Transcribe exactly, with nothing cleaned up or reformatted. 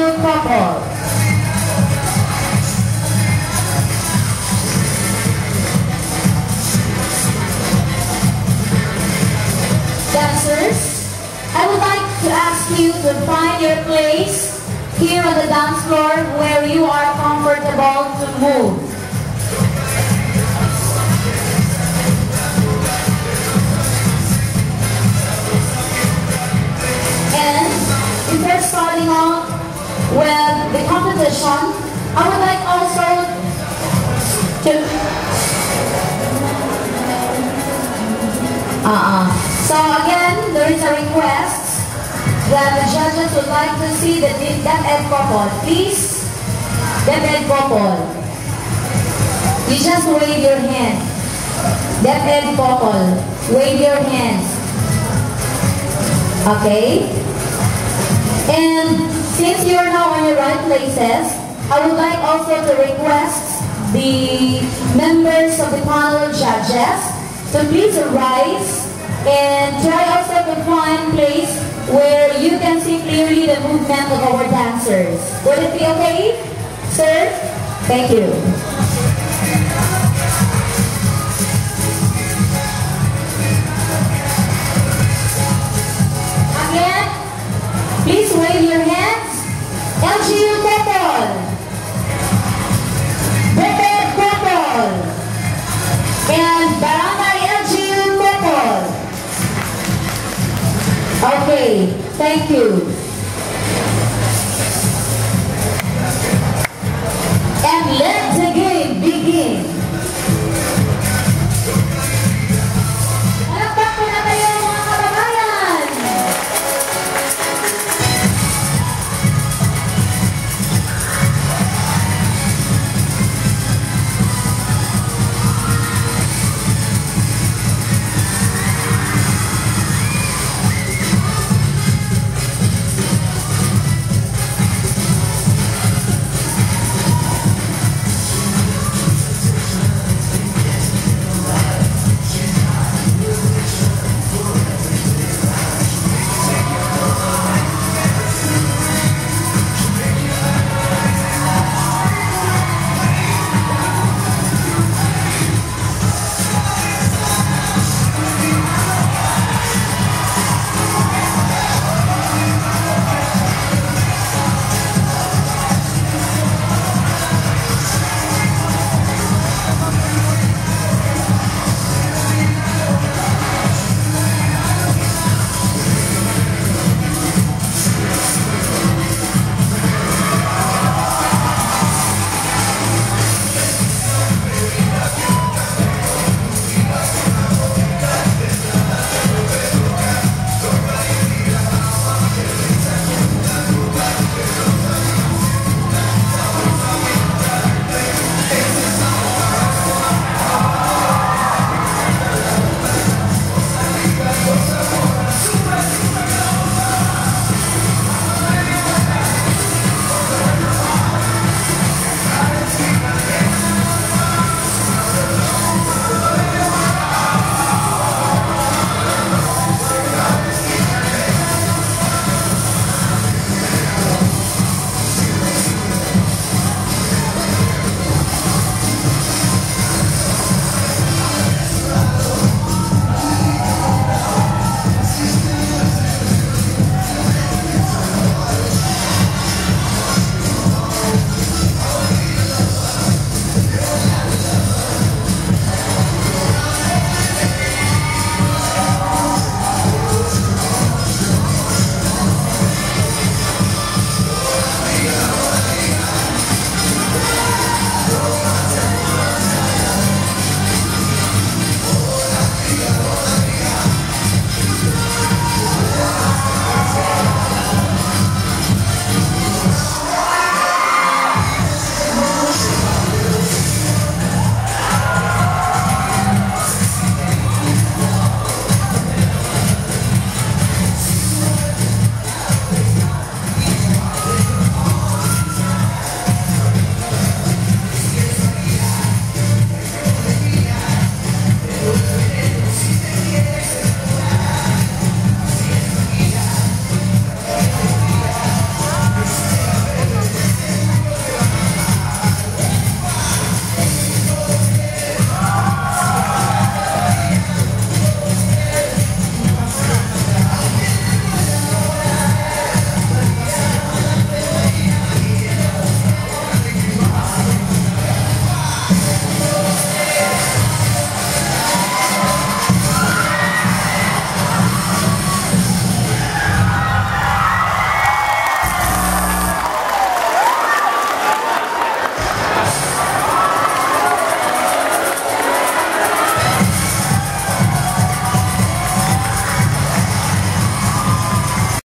U Couple. Dancers, I would like to ask you to find your place here on the dance floor where you are comfortable to move. And before starting off with the competition, I would like also to uh-uh. So again, there is a request that the judges would like to see the DepEd Couple. Please, DepEd Couple. You just wave your hand. DepEd Couple, wave your hands. Okay? And since you're now on your right places, I would like also to request the members of the panel judges to please rise and try also to find place where you can see clearly the movement of our dancers. Would it be okay, sir? Thank you. Again, please wave your hands. L G U Couple. DepEd Couple. And Barangay L G U Couple. Okay, thank you.